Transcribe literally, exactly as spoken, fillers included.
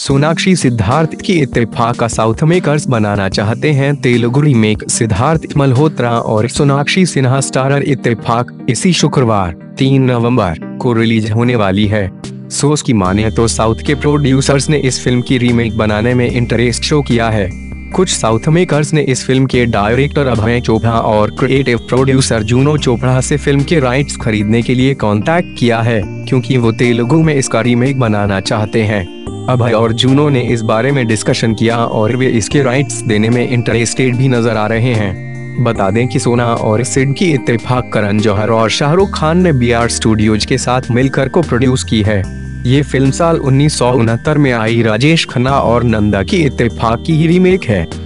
सोनाक्षी सिद्धार्थ की इत्तेफाक का साउथ मेकर्स बनाना चाहते हैं तेलुगु रीमेक। सिद्धार्थ मल्होत्रा और सोनाक्षी सिन्हा स्टारर इत्तेफाक इसी शुक्रवार तीन नवंबर को रिलीज होने वाली है। सोर्स की माने तो साउथ के प्रोड्यूसर्स ने इस फिल्म की रीमेक बनाने में इंटरेस्ट शो किया है। कुछ साउथ मेकर्स ने इस फिल्म के डायरेक्टर अभय चोपड़ा और क्रिएटिव प्रोड्यूसर जूनो चोपड़ा से फिल्म के राइट्स खरीदने के लिए कांटेक्ट किया है, क्योंकि वो तेलुगु में इसका रीमेक बनाना चाहते हैं। अभय और जूनो ने इस बारे में डिस्कशन किया और वे इसके राइट्स देने में इंटरेस्टेड भी नजर आ रहे हैं। बता दें कि सोना और सिड की इत्तेफाक करण जौहर और शाहरुख खान ने बी आर स्टूडियोज के साथ मिलकर को प्रोड्यूस की है। ये फिल्म साल उन्नीस सौ उनहत्तर में आई राजेश खन्ना और नंदा की इत्तेफाक की ही रीमेक है।